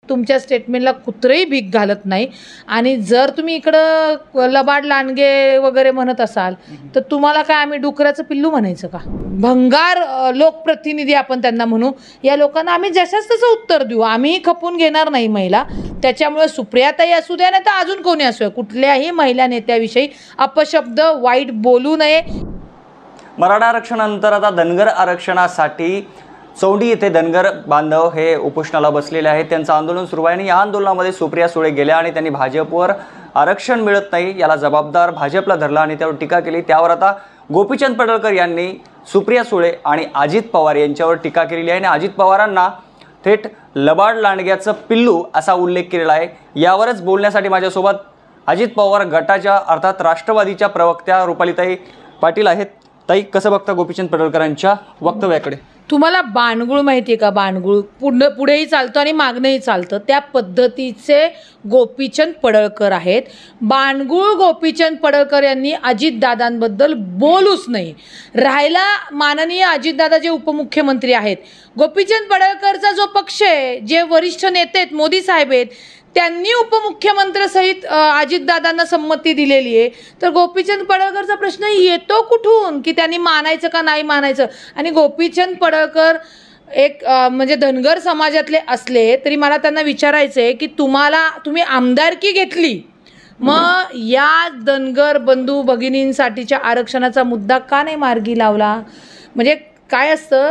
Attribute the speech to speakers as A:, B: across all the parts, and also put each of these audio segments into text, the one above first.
A: तुमच्या स्टेटमेंटला कुत्रही भीक घालत नाही. आणि जर तुम्ही इकडं लबाड लांडगे वगैरे म्हणत असाल तर तुम्हाला काय आम्ही डुकराचं पिल्लू म्हणायचं का? भंगार लोकप्रतिनिधी आपण त्यांना म्हणू. या लोकांना आम्ही जशाच तसं उत्तर देऊ. आम्हीही खपून घेणार नाही महिला. त्याच्यामुळे सुप्रियाताई असू द्या नाही तर अजून कोणी असू द्या, कुठल्याही महिला नेत्याविषयी अपशब्द वाईट बोलू नये.
B: मराठा आरक्षणानंतर आता धनगर आरक्षणासाठी चौंडी येथे धनगर बांधव हे उपोषणाला बसलेले आहेत. त्यांचं आंदोलन सुरू आहे आणि या आंदोलनामध्ये सुप्रिया सुळे गेल्या आणि त्यांनी भाजपवर आरक्षण मिळत नाही याला जबाबदार भाजपला धरला आणि त्यावर टीका केली. त्यावर आता गोपीचंद पडळकर यांनी सुप्रिया सुळे आणि अजित पवार यांच्यावर टीका केलेली आहे आणि अजित पवारांना थेट लबाड लांडग्याचं पिल्लू असा उल्लेख केलेला आहे. यावरच बोलण्यासाठी माझ्यासोबत अजित पवार गटाच्या अर्थात राष्ट्रवादीच्या प्रवक्त्या रुपालीताई पाटील आहेत. ताई, कसं बघता गोपीचंद पडळकरांच्या वक्तव्याकडे?
A: तुम्हाला बाणगुळ माहिती आहे का? बाणगुळ पुढेही चालतं आणि मागणंही चालतं, त्या पद्धतीचे गोपीचंद पडळकर आहेत. बाणगुळ गोपीचंद पडळकर यांनी अजितदादांबद्दल बोलूच नाही. राहायला माननीय अजितदादा जे उपमुख्यमंत्री आहेत, गोपीचंद पडळकरचा जो पक्ष आहे, जे वरिष्ठ नेते आहेत, मोदी साहेब आहेत, त्यांनी उपमुख्यमंत्र्यासहित अजितदादांना संमती दिलेली आहे. तर गोपीचंद पडळकरचा प्रश्न येतो कुठून की त्यांनी मानायचं का नाही मानायचं? आणि गोपीचंद पडळकर एक म्हणजे धनगर समाजातले असले तरी मला त्यांना विचारायचं आहे की तुम्ही आमदारकी घेतली, मग या धनगर बंधू भगिनींसाठीच्या आरक्षणाचा मुद्दा का नाही मार्गी लावला? म्हणजे काय असतं,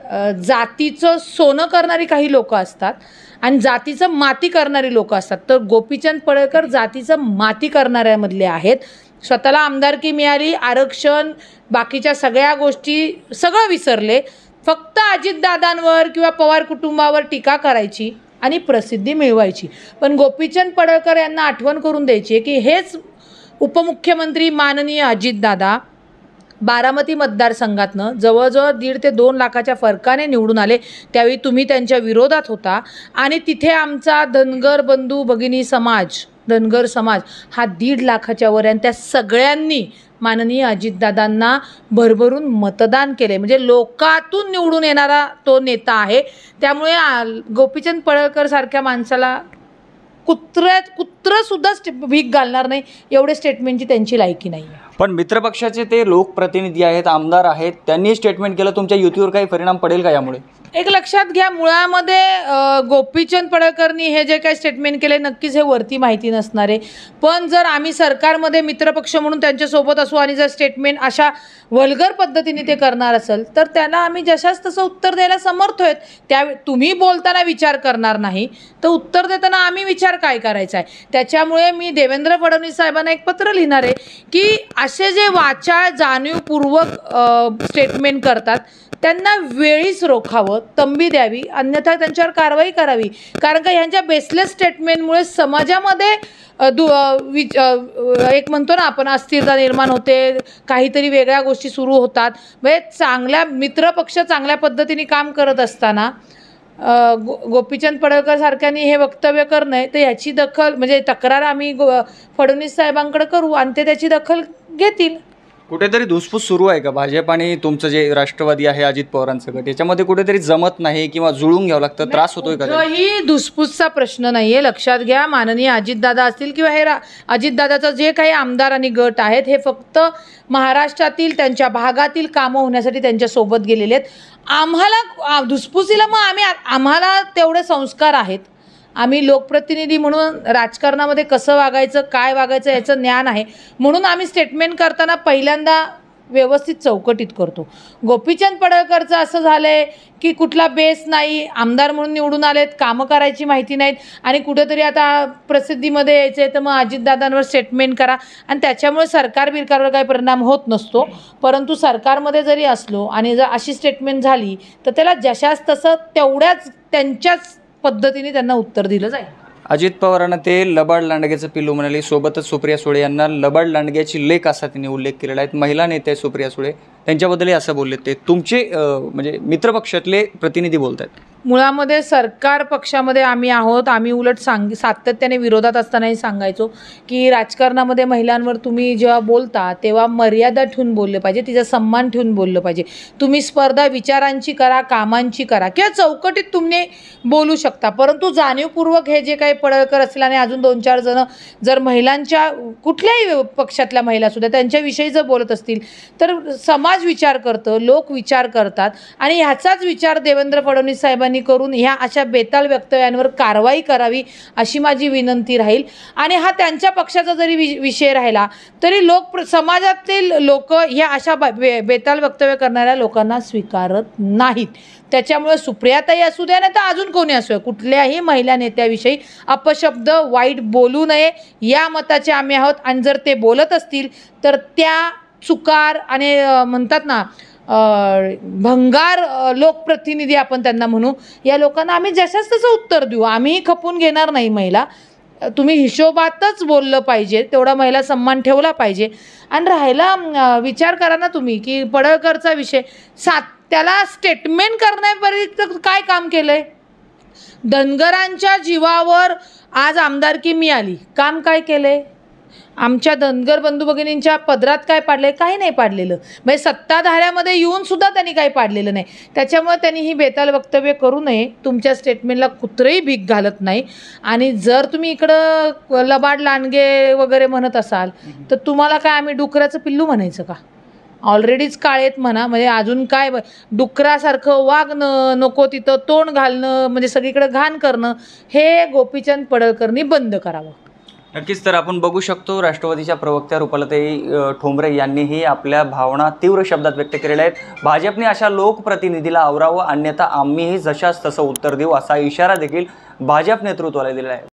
A: जातीचं सोनं करणारी काही लोक असतात आणि जातीचं माती करणारी लोक असतात. तर गोपीचंद पडळकर जातीचं माती करणाऱ्यामधले आहेत. स्वतःला आमदारकी मिळाली, आरक्षण, बाकीच्या सगळ्या गोष्टी सगळं विसरले. फक्त अजितदादांवर किंवा पवार कुटुंबावर टीका करायची आणि प्रसिद्धी मिळवायची. पण गोपीचंद पडळकर यांना आठवण करून द्यायची की हेच उपमुख्यमंत्री माननीय अजितदादा बारामती मतदारसंघातनं जवळजवळ 1.5 ते 2 लाखाच्या फरकाने निवडून आले. त्यावेळी तुम्ही त्यांच्या विरोधात होता आणि तिथे आमचा धनगर बंधू भगिनी समाज, धनगर समाज हा 1.5 लाखाच्या वर आहे आणि त्या सगळ्यांनी माननीय अजितदादांना भरभरून मतदान केले. म्हणजे लोकातून निवडून येणारा तो नेता आहे. त्यामुळे गोपीचंद पडळकर सारख्या माणसाला कुत्र सुद्धा भीक घालणार नाही एवढे स्टेटमेंटची त्यांची लायकी नाही आहे.
B: पण मित्रपक्षाचे ते लोकप्रतिनिधी आहेत, आमदार आहेत, त्यांनी स्टेटमेंट केलं. तुमच्या युतीवर काही परिणाम पडेल का यामुळे?
A: एक लक्षात घ्या, मुळामध्ये गोपीचंद पडळकरनी हे जे काही स्टेटमेंट केले नक्कीच हे वरती माहिती नसणार आहे. पण जर आम्ही सरकारमध्ये मित्रपक्ष म्हणून त्यांच्यासोबत असू आणि जर स्टेटमेंट अशा वल्गर पद्धतीने ते करणार असेल तर त्याला आम्ही जशाच तसं उत्तर द्यायला समर्थ आहेत. त्या तुम्ही बोलताना विचार करणार नाही तर उत्तर देताना आम्ही विचार काय करायचा आहे? त्याच्यामुळे मी देवेंद्र फडणवीस साहेबांना एक पत्र लिहिणार आहे की असे जे वाचाळ जाणीवपूर्वक स्टेटमेंट करतात त्यांना वेळीच रोखावं, तंबी द्यावी, अन्यथा त्यांच्यावर कारवाई करावी. कारण का ह्यांच्या बेसलेस स्टेटमेंटमुळे समाजामध्ये एक म्हणतो ना आपण अस्थिरता निर्माण होते, काहीतरी वेगळ्या गोष्टी सुरू होतात. म्हणजे चांगल्या मित्रपक्ष चांगल्या पद्धतीने काम करत असताना गोपीचंद पडळकर सारख्यांनी हे वक्तव्य करणं तर याची दखल म्हणजे तक्रार आम्ही फडणवीस साहेबांकडे करू आणि ते त्याची दखल घेतील.
B: कुठेतरी धुसफूस सुरू आहे का भाजप आणि तुमचं जे राष्ट्रवादी आहे अजित पवारांचं गट, याच्यामध्ये कुठेतरी जमत नाही किंवा जुळून घ्यावं लागतं, त्रास होतोय का?
A: ही धुसफूसचा प्रश्न नाहीये. लक्षात घ्या, माननीय अजितदादा असतील किंवा हे अजितदादाचं जे काही आमदार आणि गट आहेत हे फक्त महाराष्ट्रातील त्यांच्या भागातील कामं होण्यासाठी त्यांच्यासोबत गेलेले आहेत. आम्हाला धुसफुसीला मग आम्हाला तेवढे संस्कार आहेत. आम्ही लोकप्रतिनिधी म्हणून राजकारणामध्ये कसं वागायचं, काय वागायचं याचं ज्ञान आहे. म्हणून आम्ही स्टेटमेंट करताना पहिल्यांदा व्यवस्थित चौकटीत करतो. गोपीचंद पडळकरचं असं झालंय की कुठला बेस नाही, आमदार म्हणून निवडून आलेत, कामं करायची माहिती नाहीत आणि कुठेतरी आता प्रसिद्धीमध्ये यायचं आहे तर मग अजितदादांवर स्टेटमेंट करा आणि त्याच्यामुळे सरकार बिरकारवर काही परिणाम होत नसतो. परंतु सरकारमध्ये जरी असलो आणि जर अशी स्टेटमेंट झाली तर त्याला जशाच तसं तेवढ्याच त्यांच्याच पद्धतीने त्यांना उत्तर दिलं जाईल.
B: अजित पवारांना ते लबाड लांडग्याचं पिल्लू म्हणाले. सोबतच सुप्रिया सुळे यांना लबाड लांडग्याची लेक असा त्यांनी उल्लेख केलेला आहे. महिला नेते सुप्रिया सुळे त्यांच्याबद्दलही असं बोलले ते तुमचे म्हणजे मित्रपक्षातले प्रतिनिधी बोलत आहेत.
A: मुळामध्ये सरकार पक्षामध्ये आम्ही आहोत. आम्ही उलट सातत्याने विरोधात असतानाही सांगायचो की राजकारणामध्ये महिलांवर तुम्ही जेव्हा बोलता तेव्हा मर्यादा ठेवून बोललं पाहिजे, तिचा सन्मान ठेवून बोललं पाहिजे. तुम्ही स्पर्धा विचारांची करा, कामांची करा किंवा चौकटीत तुम्ही बोलू शकता, परंतु जाणीवपूर्वक हे जे काही पडळकर असतील आणि अजून 2-4 जण जर महिलांच्या कुठल्याही पक्षातल्या महिला सुद्धा त्यांच्याविषयी जर बोलत असतील तर समाज विचार करतं, लोक विचार करतात आणि ह्याचाच विचार देवेंद्र फडणवीस साहेबांनी करून ह्या अशा बेताल वक्तव्यांवर कारवाई करावी अशी माझी विनंती राहील. आणि हा त्यांच्या पक्षाचा जरी विषय राहिला तरी समाजातील लोक ह्या अशा बेताल वक्तव्य करणाऱ्या लोकांना स्वीकारत नाहीत. त्याच्यामुळे सुप्रियाताई असू द्या नाही तर अजून कोणी असू द्या, कुठल्याही महिला नेत्याविषयी अपशब्द वाईट बोलू नये या मताचे आम्ही आहोत. आणि जर ते बोलत असतील तर त्या चुकार आणि म्हणतात ना भंगार लोकप्रतिनिधी आपण त्यांना म्हणू, या लोकांना आम्ही जशाच तसं उत्तर देऊ. आम्ही खपून घेणार नाही महिला. तुम्ही हिशोबातच बोललं पाहिजे, तेवढा महिला सन्मान ठेवला पाहिजे. आणि राहिला विचार करा ना तुम्ही की पडळकरचा विषय त्याला स्टेटमेंट करण्यापर्यंत काय काम केलं आहे? धनगरांच्या जीवावर आज आमदारकी मिळाली, काम काय केलं आहे? आमच्या धनगर बंधू भगिनींच्या पदरात काय पाडलं आहे? काही नाही पाडलेलं. म्हणजे सत्ताधाऱ्यामध्ये येऊन सुद्धा त्यांनी काही पाडलेलं नाही. त्याच्यामुळे त्यांनी ही बेताल वक्तव्य करू नये. तुमच्या स्टेटमेंटला कुत्रंही भीक घालत नाही. आणि जर तुम्ही इकडं लबाड लांडगे वगैरे म्हणत असाल तर तुम्हाला काय आम्ही डुकराचं पिल्लू म्हणायचं का? ऑलरेडीच काळेत म्हणा, म्हणजे अजून काय डुकरासारखं वागणं, नको तिथं तोंड घालणं, म्हणजे सगळीकडे घाण करणं हे गोपीचंद पडळकरनी बंद करावं.
B: नक्कीच. तर आपण बघू शकतो राष्ट्रवादीच्या प्रवक्त्या रुपालाताई ठोंबरे यांनीही आपल्या भावना तीव्र शब्दात व्यक्त केलेल्या आहेत. भाजपने अशा लोकप्रतिनिधीला आवरावं, अन्यथा आम्हीही जशास तसं उत्तर देऊ असा इशारा देखील भाजप नेतृत्वाला दिला आहे.